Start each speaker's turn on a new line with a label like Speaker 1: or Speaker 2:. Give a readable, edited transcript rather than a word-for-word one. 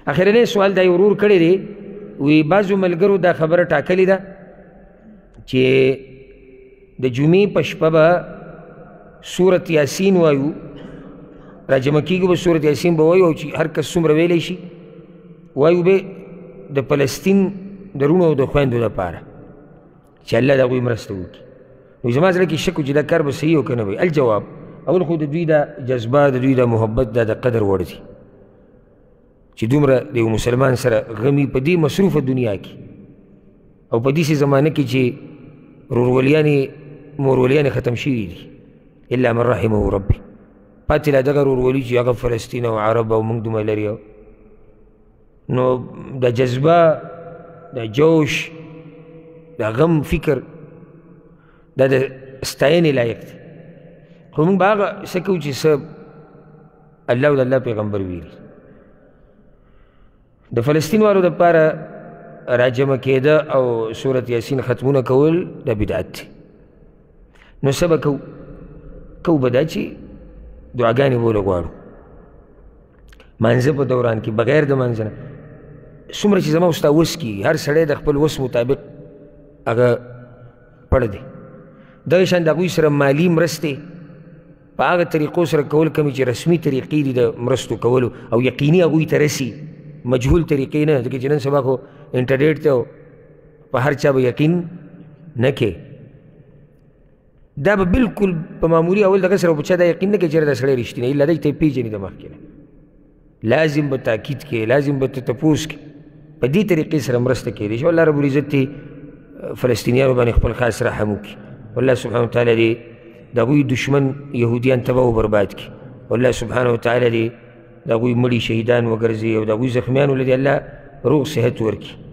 Speaker 1: اخرنی سوال دا ورور کړی دی وی بعضو ملګرو دا خبره ټاکلې ده چې د جمعې په شپه به سورت یاسین وایو راجمع کېږو به سورت یاسین به وایو او چې هر کس څومره ویلی شي وایو به د فلسطین د رونو او د خویندو دپاره چې الله د هغوی مرسته وکړي نو زما زړه کې شک و چې دا کار به صحیح او که نه وي الجواب اول خو د دوی دا جذبه د دوی دا محبت دا د قدر وړ دي چې دومره د یو مسلمان سره غمي په دې مصروفه دنیا کې او په داسې زمانه کې چې روروليانې موروليانې ختم شوي دي الا من رحمه ربي پاتې لا دغه رورولي چې هغه فلسطین او عرب او موږ دومره لري نو دا جذبه دا جوش دا غم فکر دا د ستاینې لایق دی خو موږ به هغه څه کوو چې څه الله او د الله پیغمبر ویلي د فلسطین والو دپاره راجمع کېده او سورت یاسین ختمونه کول دا بدعت دی نو څه به کوو به دا چې دعاګانې به ورله غواړو مانځه په دوران کې بغیر د مانځه نه څومره چې زما او ستا وس کېږي هر سړی د خپل وس مطابق هغه پړ دی دغه شان د هغوی سره مالي مرستې په هغه طریقو سره کول کومې چې رسمي طریقې دي د مرستو کولو او یقیني هغوی ته رسي مجهول طریقې نه ځکه چې نن سبا خو انټرنیټ ته په هر چا به یقین نه کې دا به بلکل په معمولي اول دغه سره په چا دا یقین نه کوي چې دا سړی رښتینی الا دی ته یې پېژني د مخکې نه لازم به تاکید کې لازم به ته تپوس کې په دې طریقې سره مرسته کېدی شي الله رب العزت دې فلسطینیانو باندې خپل خاص رحم وکړي والله سبحانه وتعالی دې د هغوی دشمن یهودیان تباه و برباد کړي والله سبحانه وتعالی دې د هغوی مړي شهیدان وګرځي او د هغوی زخمیانو له دې الله روغ صحت ورکړي